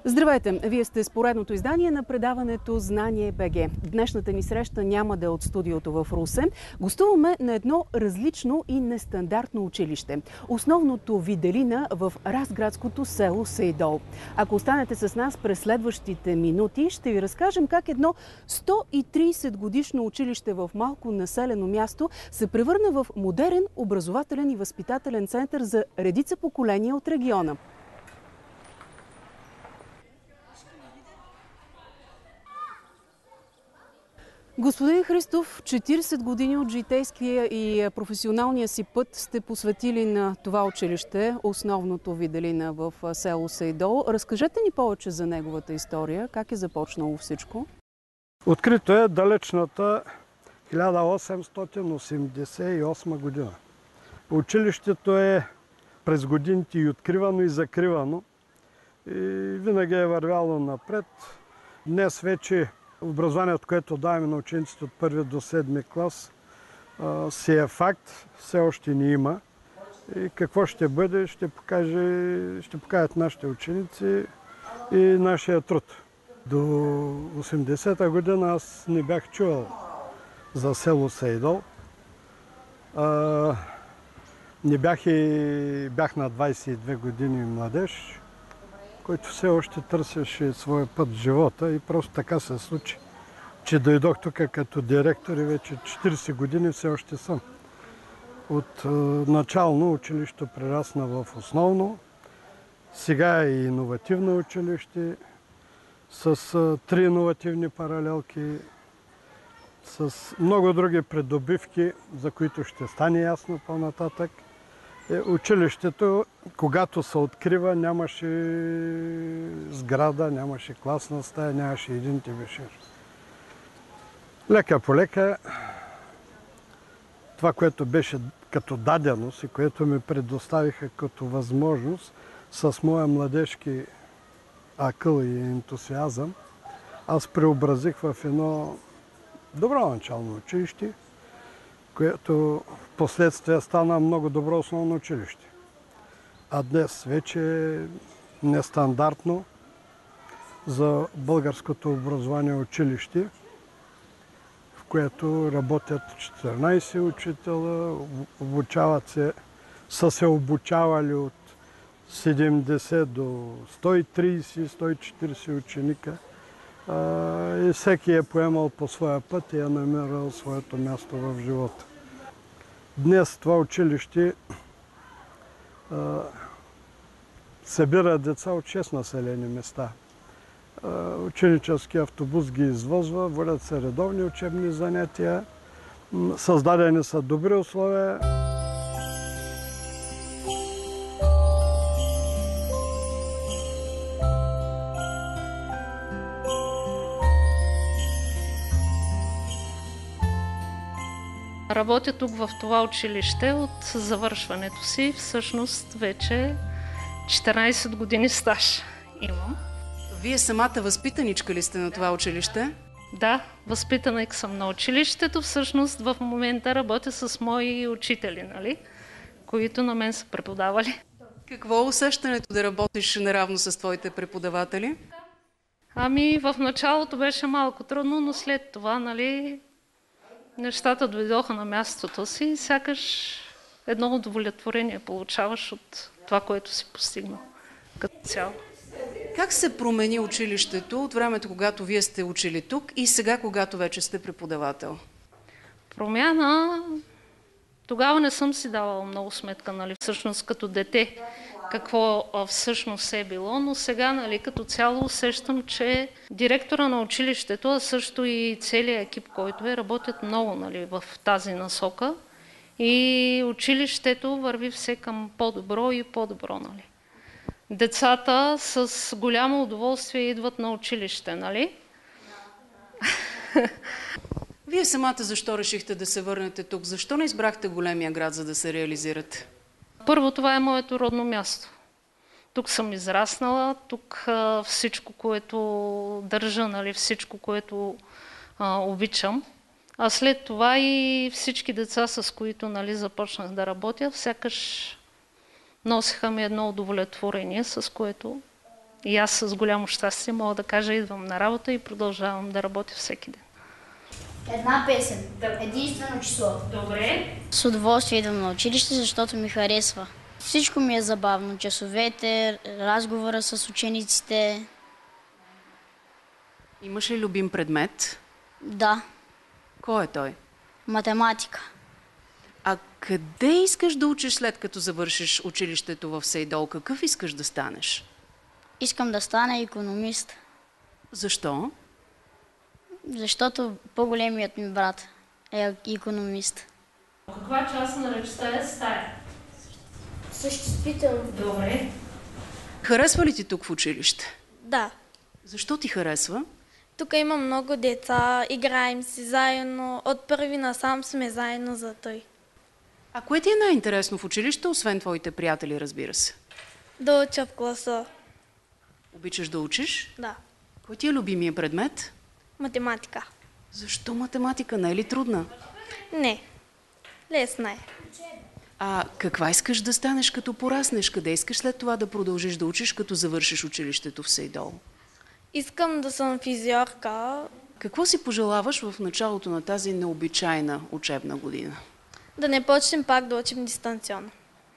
Здравейте! Вие сте с поредното издание на предаването Знание БГ. Днешната ни среща няма да е от студиото в Русе. Гостуваме на едно различно и нестандартно училище. Основното Виделина в разградското село Сейдол. Ако останете с нас през следващите минути, ще ви разкажем как едно 130 годишно училище в малко населено място се превърна в модерен образователен и възпитателен център за редица поколения от региона. Господин Христов, 40 години от житейския и професионалния си път сте посветили на това училище, основното Виделина в село Сейдол. Разкажете ни повече за неговата история. Как е започнало всичко? Открито е далечната 1888 година. Училището е през годините и откривано, и закривано. И винаги е вървяло напред. Днес вече образованието, което даваме на учениците от 1 до 7 клас, си е факт, все още не има. И какво ще бъде, ще покажат нашите ученици и нашия труд. До 80-та година аз не бях чувал за село Сейдол. Бях на 22 години младеж, който все още търсеше своя път в живота и просто така се случи, че дойдох тук като директор и вече 40 години все още съм. От начално училище прерасна в основно, сега е и иновативно училище с 3 иновативни паралелки, с много други придобивки, за които ще стане ясно по-нататък. Училището, когато се открива, нямаше сграда, нямаше класна стая, нямаше един тебешир. Лека по лека, това, което беше като даденост и което ми предоставиха като възможност, с моя младежки акъл и ентусиазъм, аз преобразих в едно добро начално училище, което в последствие стана много добро основно училище. А днес вече е нестандартно за българското образование училище, в което работят 14 учителя, са се обучавали от 70 до 130-140 ученика. И всеки е поемал по своя път и е намерил своето място в живота. Днес това училище събира деца от 6 населени места. Ученически автобус ги извозва, водят се редовни учебни занятия, създадени са добри условия. Работя тук в това училище от завършването си. Всъщност вече 14 години стаж имам. Вие самата възпитаничка ли сте на това училище? Да, възпитаник съм на училището. Всъщност в момента работя с мои учители, които на мен са преподавали. Какво е усещането да работиш наравно с твоите преподаватели? В началото беше малко трудно, но след това, нещата дойдоха на мястото си и сякаш едно удовлетворение получаваш от това, което си постигнал като цяло. Как се промени училището от времето, когато вие сте учили тук и сега, когато вече сте преподавател? Промяна, тогава не съм си давала много сметка, всъщност като дете, какво всъщност е било, но сега, като цяло усещам, че директора на училището, а също и целият екип, който работят много в тази насока и училището върви все към по-добро и по-добро. Децата с голямо удоволствие идват на училище, Вие самата защо решихте да се върнете тук? Защо не избрахте големия град, за да се реализирате? Първо, това е моето родно място. Тук съм израснала, тук всичко, което държа, всичко, което обичам. А след това и всички деца, с които започнах да работя, сякаш носиха ми едно удовлетворение, с което И аз с голямо щастие мога да кажа, идвам на работа и продължавам да работя всеки ден. Една песен. Единствено число. Добре. С удоволствие идвам на училище, защото ми харесва. Всичко ми е забавно. Часовете, разговора с учениците. Имаш ли любим предмет? Да, Кой е той? математика. А къде искаш да учиш след като завършиш училището в Сейдол? Какъв искаш да станеш? Искам да стана икономист, Защо? защото по-големият ми брат е икономист. Каква част нарича тази стая? Съществително. Добре. Харесва ли ти тук в училище? Да. Защо ти харесва? Тук има много деца, играем си заедно. От първи насам сме заедно за той. А кое ти е най-интересно в училище, освен твоите приятели, разбира се? Да уча в класа. Обичаш да учиш? Да. Кой ти е любимия предмет? Математика. Защо математика? Не е ли трудна? Не. Лесна е. А каква искаш да станеш като пораснеш? Къде искаш след това да продължиш да учиш, като завършиш училището в Сейдол? Искам да съм физиорка, Какво си пожелаваш в началото на тази необичайна учебна година? да не почнем пак да учим дистанционно.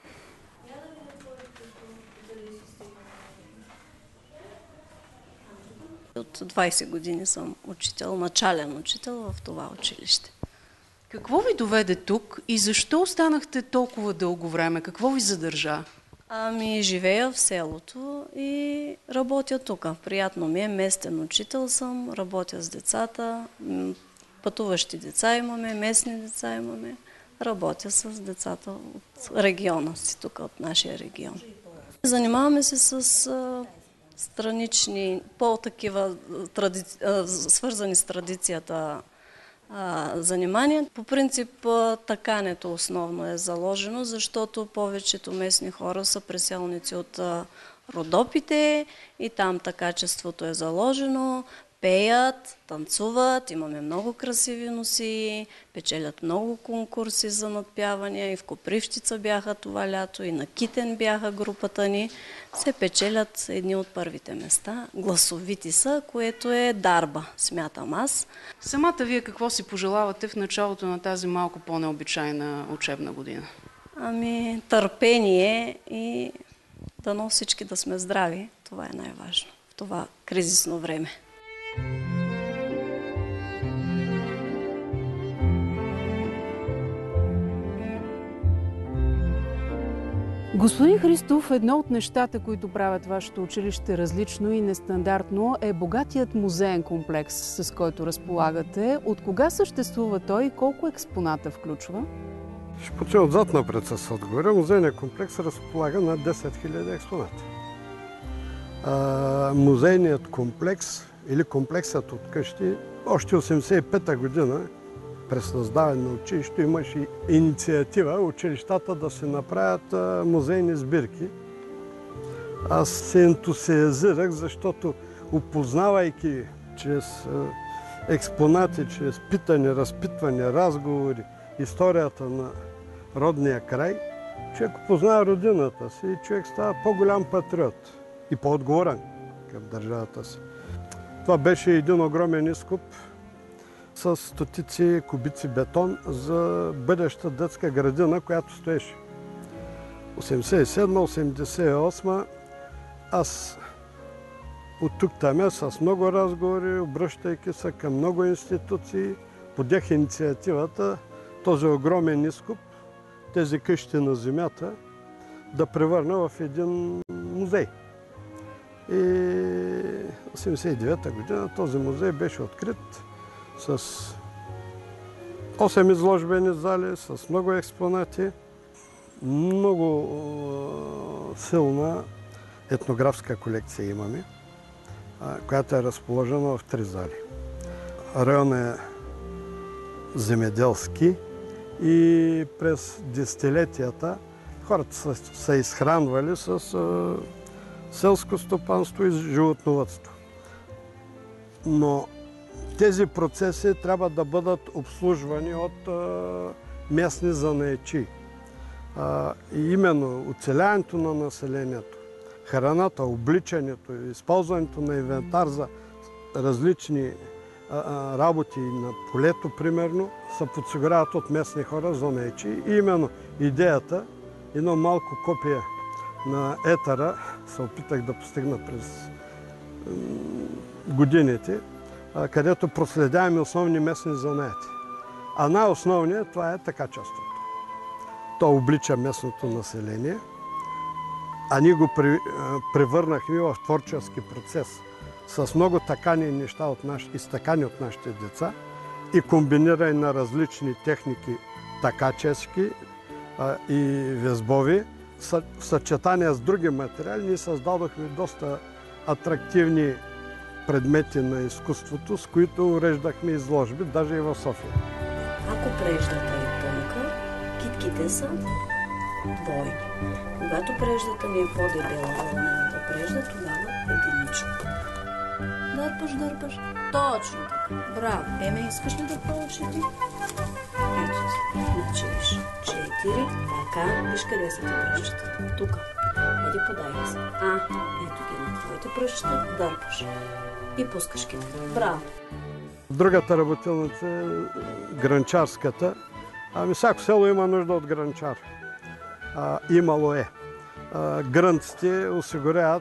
От 20 години съм учител, начален учител в това училище. Какво ви доведе тук и защо останахте толкова дълго време? Какво ви задържа? Ами, живея в селото и работя тук. Приятно ми е, местен учител съм, работя с децата, пътуващи деца имаме, местни деца имаме. Работя с децата от региона си, тук от нашия регион. Занимаваме се с странични, по-такива свързани с традицията занимания. По принцип такането основно е заложено, защото повечето местни хора са преселници от Родопите и там такачеството е заложено. Пеят, танцуват, имаме много красиви носи, печелят много конкурси за надпявания и в Копривщица бяха това лято, и на Китен бяха групата ни. Се печелят едни от първите места. Гласовити са, което е дарба, смятам аз. Самата вие какво си пожелавате в началото на тази малко по-необичайна учебна година? Ами, търпение и дано всички да сме здрави. Това е най-важно в това кризисно време. Господин Христов, едно от нещата, които правят вашето училище различно и нестандартно, е богатият музеен комплекс, с който разполагате. От кога съществува той и колко експоната включва? Ще почва отзад напред с отговора. Музейният комплекс разполага на 10 000 експоната. Музейният комплекс или комплексът от къщи, още 1985 година, през създаване на училището, имаше инициатива училищата да се направят музейни сбирки. Аз се ентусиазирах, защото опознавайки чрез експонати, чрез питане, разпитване, разговори, историята на родния край, човек опознава родината си и човек става по-голям патриот и по-отговорен към държавата си. Това беше един огромен изкуп с стотици кубици бетон за бъдеща детска градина, която стоеше. 87-88 аз от тук-там с много разговори, обръщайки се към много институции, подех инициативата този огромен изкуп, тези къщи на земята, да превърна в един музей. И 1989 година този музей беше открит с 8 изложбени зали, с много експонати, много силна етнографска колекция имаме, която е разположена в 3 зали. Район е земеделски и през десетилетията хората са изхранвали с селско стопанство и животновъдство. Но тези процеси трябва да бъдат обслужвани от местни занаятчии. И именно оцеляването на населението, храната, обличането, използването на инвентар за различни работи на полето, примерно, се подсигуряват от местни хора, занаятчии. И именно идеята, едно малко копие на етъра, се опитах да постигна през годините, където проследяваме основни местни занаяти. А най-основният това е такачеството. То облича местното население, а ние го превърнахме в творчески процес с много такани неща изтъкани от нашите деца и комбиниране на различни техники такачески и везбови. В съчетание с други материали ние създадохме доста атрактивни предмети на изкуството, с които уреждахме изложби, даже и в София. Ако преждата е тънка, китките са двойни. Когато преждата ми е по-дебела, вълнената прежда, тогава единично. Дърпаш. Точно така. Браво. Еме, искаш ли да получи ти? Ето ти. Значи виж. 4. Така. Виж къде са ти пръщата. Тука. Еди подай се. Ето ги на твоите пръщата. Дърпаш. И пускаш китката. Браво. Другата работилница е гранчарската. Всяко село има нужда от гранчар. Имало е. Грънците осигуряват,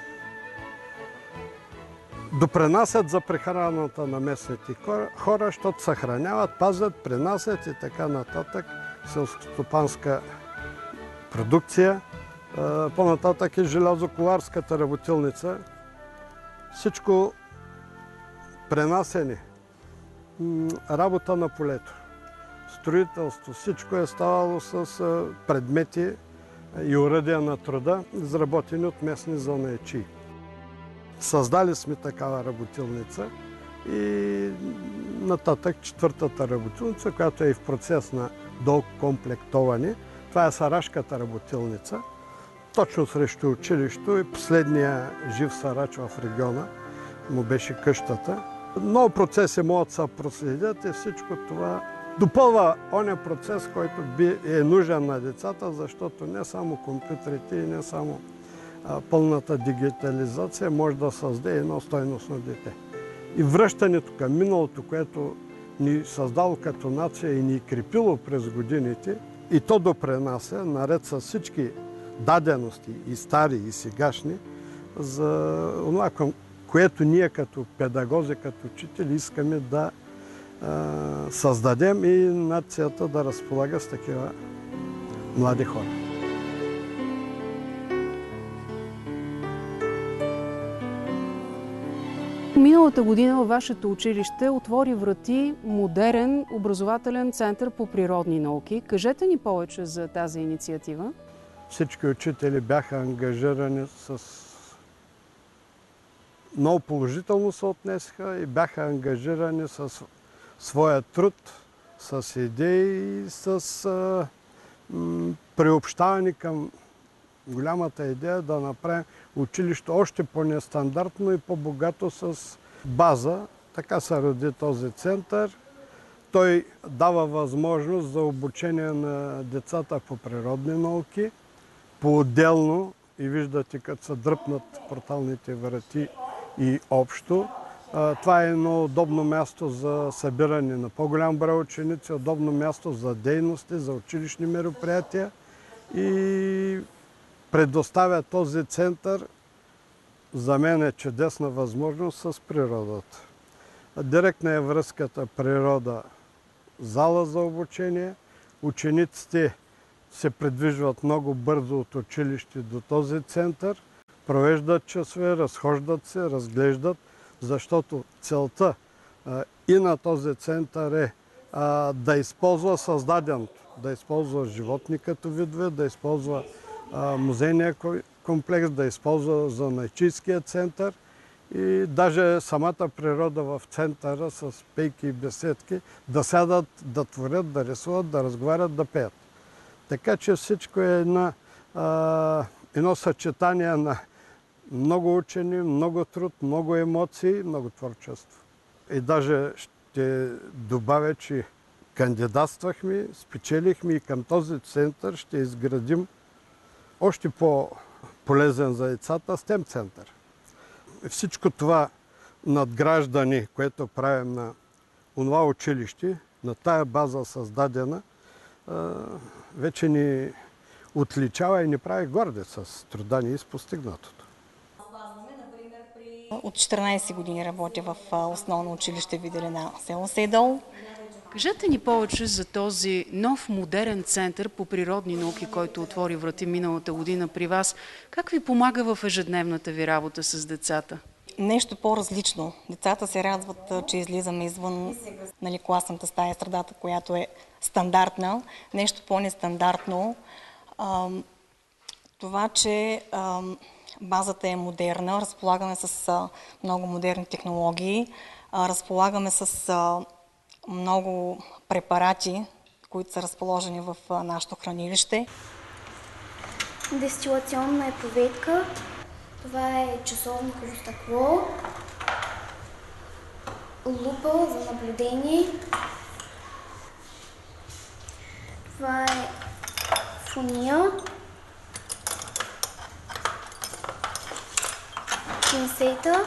допринасят за прехраната на местните хора, защото съхраняват, пазят, принасят и така нататък селскостопанска продукция. По-нататък е желязоколарската работилница. Всичко пренасене, работа на полето, строителство, всичко е ставало с предмети и оръдия на труда, изработени от местни занаятчии. Създали сме такава работилница и нататък четвъртата работилница, която е в процес на докомплектоване. Това е сарашката работилница. Точно срещу училището и последния жив сарач в региона му беше къщата. Много процеси могат да се проследят и всичко това допълва оня процес, който е нужен на децата, защото не само компютрите и не само пълната дигитализация може да създаде едно стойностно дете. И връщането към миналото, което ни създало като нация и ни крепило през годините, и то допринася, наред с всички дадености, и стари, и сегашни, за това, което ние като педагози, като учители искаме да създадем и нацията да разполага с такива млади хора. Миналата година във вашето училище отвори врати модерен образователен център по природни науки. Кажете ни повече за тази инициатива. Всички учители бяха ангажирани много положително се отнесаха и бяха ангажирани с своя труд, с идеи, с приобщаване към голямата идея да направим училището още по-нестандартно и по-богато с база. Така се роди този център. Той дава възможност за обучение на децата по природни науки, по-отделно, и виждате като се дръпнат порталните врати и общо. Това е едно удобно място за събиране на по-голям брой ученици, удобно място за дейности, за училищни мероприятия и предоставя този център, за мен е чудесна възможност с природата. Директна е връзката природа, зала за обучение. Учениците се придвижват много бързо от училище до този център, провеждат часове, разхождат се, разглеждат, защото целта и на този център е да използва създаденото, да използва животни като видове, да използва музейния комплекс, да използва занаятчийския център и даже самата природа в центъра с пейки и беседки да сядат, да творят, да рисуват, да разговарят, да пеят. Така че всичко е едно съчетание на много учени, много труд, много емоции, много творчество. И даже ще добавя, че кандидатствахме, спечелихме и към този център ще изградим още полезен за децата STEM център. Всичко това надграждане, което правим на онова училище, на тая база създадена, вече ни отличава и ни прави горде с труда ни и с постигнатото. От 14 години работя в основно училище Виделина, село Сейдол. Кажете ни повече за този нов модерен център по природни науки, който отвори врати миналата година при вас. Как ви помага в ежедневната ви работа с децата? Нещо по-различно. Децата се радват, че излизаме извън класната стая, средата, която е стандартна. Нещо по-нестандартно. Това, че базата е модерна, разполагаме с много модерни технологии, разполагаме с много препарати, които са разположени в нашето хранилище. Дестилационна епроветка. Това е часовниково стъкло. Лупа за наблюдение. Това е фуния. Пинцета.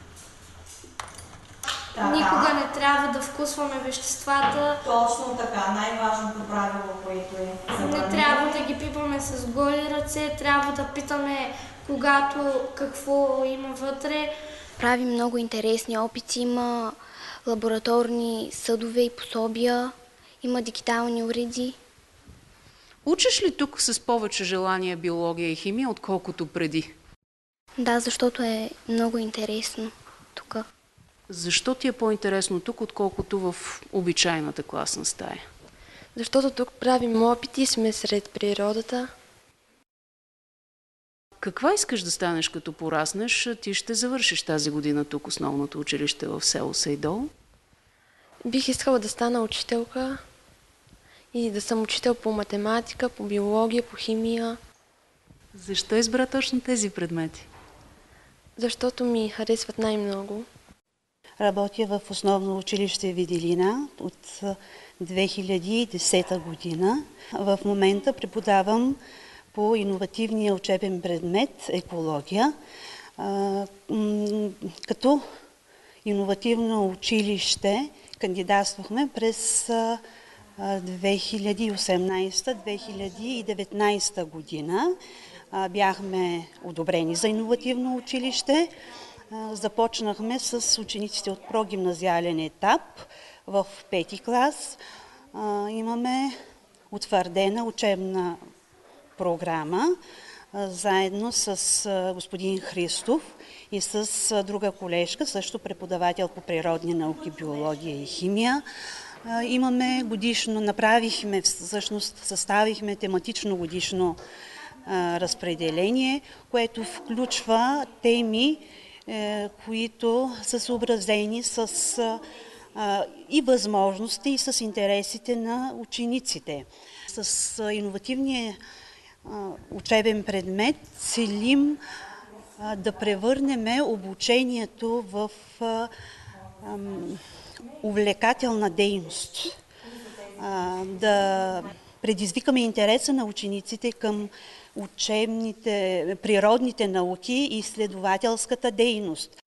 Никога не трябва да вкусваме веществата. Точно така, най-важното правило, което е забранено. Не трябва да ги пипаме с голи ръце, трябва да питаме какво има вътре. Прави много интересни опити, има лабораторни съдове и пособия, има дигитални уреди. Учиш ли тук с повече желание биология и химия, отколкото преди? Да, защото е много интересно тук. Защо ти е по-интересно тук, отколкото в обичайната класна стая? Защото тук правим опити и сме сред природата. Каква искаш да станеш като пораснеш? Ти ще завършиш тази година тук основното училище в село Сейдол. Бих искала да стана учителка и да съм учител по математика, по биология, по химия. Защо избра точно тези предмети? Защото ми харесват най-много. Работя в основно училище Виделина от 2010 година. В момента преподавам по иновативния учебен предмет екология. Като иновативно училище кандидатствахме през 2018-2019 година. Бяхме одобрени за иновативно училище. Започнахме с учениците от прогимназиален етап в 5-ти клас. Имаме утвърдена учебна програма заедно с господин Христов и с друга колежка, също преподавател по природни науки, биология и химия. Имаме годишно, съставихме тематично годишно разпределение, което включва теми, които са съобразени с и възможности, и с интересите на учениците. С иновативния учебен предмет целим да превърнем обучението в увлекателна дейност, да предизвикаме интереса на учениците към учебните, природните науки и изследователската дейност.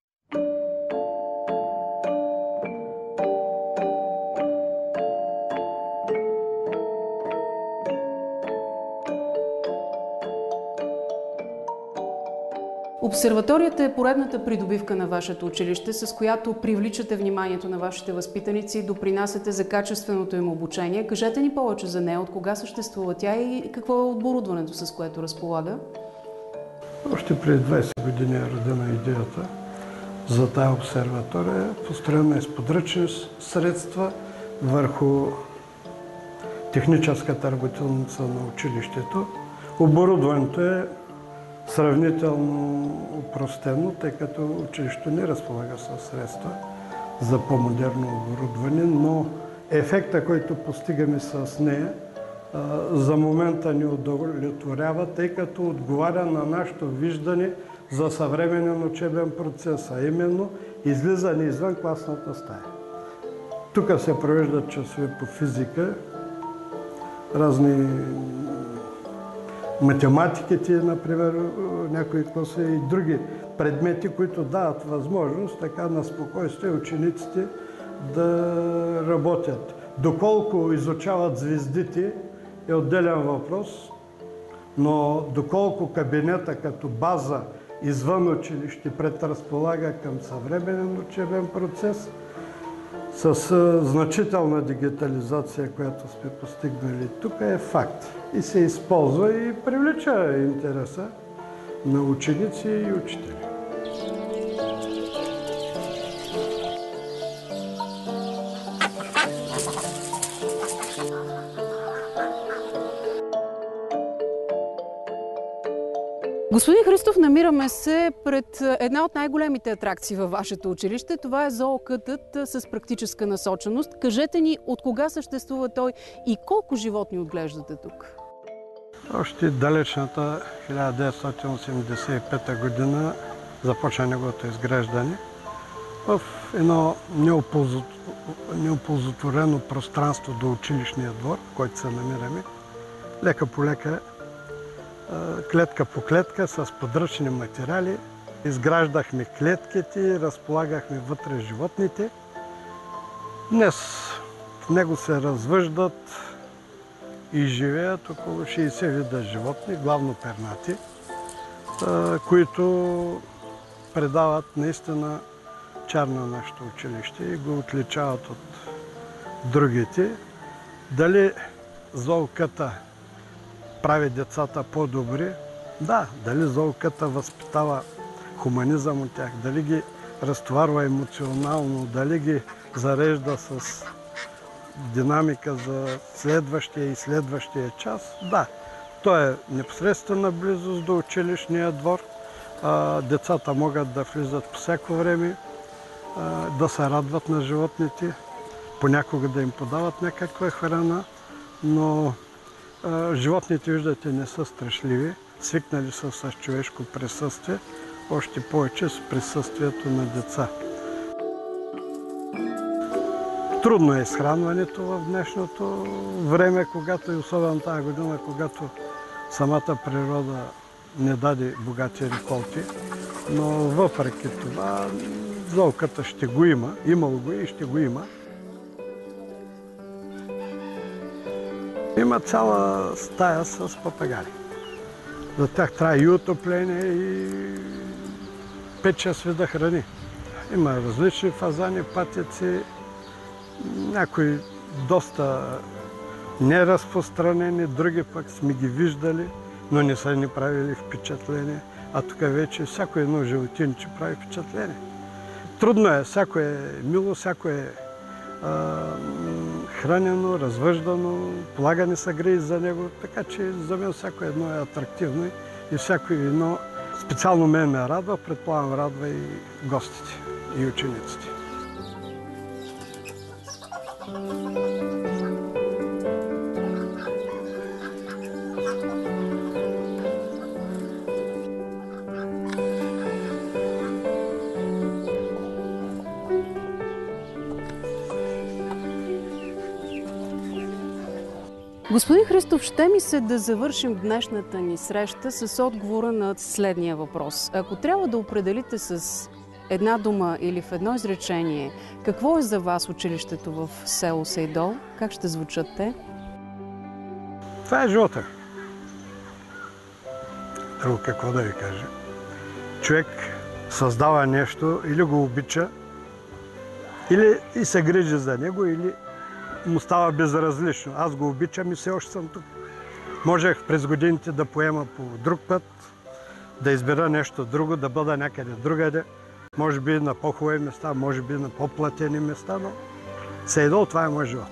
Обсерваторията е поредната придобивка на вашето училище, с която привличате вниманието на вашите възпитаници и допринасяте за качественото им обучение. Кажете ни повече за нея, от кога съществува тя и какво е оборудването, с което разполага? Още преди 20 години е родена идеята за тази обсерватория. Построена е с подръчни средства върху техническата работилница на училището. Оборудването е сравнително упростено, тъй като училището не разполага със средства за по-модерно оборудване, но ефекта, който постигаме с нея, за момента ни удовлетворява, тъй като отговаря на нашето виждане за съвременен учебен процес, а именно излизане извън класната стая. Тук се провеждат часове по физика, разни математиките, например, някои класи и други предмети, които дават възможност така на спокойствие учениците да работят. Доколко изучават звездите е отделен въпрос, но доколко кабинета като база извън училище предразполага към съвременен учебен процес, с значителна дигитализация, която сме постигнали тук, е факт. И се използва и привлича интереса на ученици и учители. Господин Христов, намираме се пред една от най-големите атракции във вашето училище. Това е зоокътът с практическа насоченост. Кажете ни, от кога съществува той и колко животни отглеждате тук? Още далечната 1985 година започна неговото изграждане в едно неоползотворено пространство до училищния двор, в който се намираме. Лека по лека, клетка по клетка с подръчни материали. Изграждахме клетките, разполагахме вътре животните. Днес в него се развъждат и живеят около 60 вида животни, главно пернати, които предават наистина чар на нашето училище и го отличават от другите. Дали зоокъта прави децата по-добри? Да. Дали зоокъта възпитава хуманизъм от тях? Дали ги разтоварва емоционално? Дали ги зарежда с динамика за следващия и следващия час? Да. То е непосредствена близост до училищния двор. Децата могат да влизат по всяко време, да се радват на животните, понякога да им подават някаква храна, но животните, виждате, не са страшливи, свикнали са с човешко присъствие, още повече с присъствието на деца. Трудно е изхранването в днешното време, когато и особено тази година, когато самата природа не даде богати реколти, но въпреки това зоокъта ще го има, имало го и ще го има. Има цяла стая с папагари. За тях трябва и отопление, и 5-6 вида храни. Има различни фазани, патици, някои доста неразпространени, други пък сме ги виждали, но не са ни правили впечатление. А тук вече всяко едно животинче прави впечатление. Трудно е, всяко е мило, всяко е хранено, развъждано, полагани са грижи за него, така че за мен всяко едно е атрактивно и всяко едно специално мен ме радва, предполагам радва и гостите и учениците. Господин Христов, ще ми се да завършим днешната ни среща с отговора на следния въпрос. Ако трябва да определите с една дума или в едно изречение, какво е за вас училището в село Сейдол, как ще звучат те? Това е живота. Друго какво да ви кажа. Човек създава нещо, или го обича, или и се грижи за него, или му става безразлично. Аз го обичам и все още съм тук. Можех през годините да поема по друг път, да избера нещо друго, да бъда някъде другаде. Може би на по-хубави места, може би на по-платени места, но Сейдол, това е мой живот.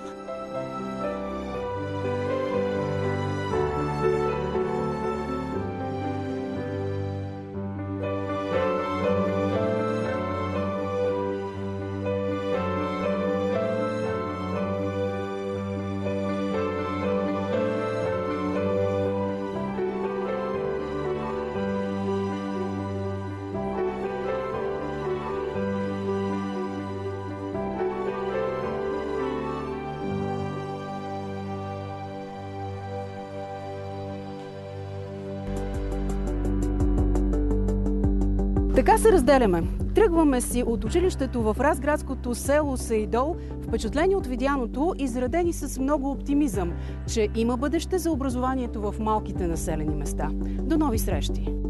Така се разделяме. Тръгваме си от училището в разградското село Саидол, впечатлени от видяното и заредени с много оптимизъм, че има бъдеще за образованието в малките населени места. До нови срещи!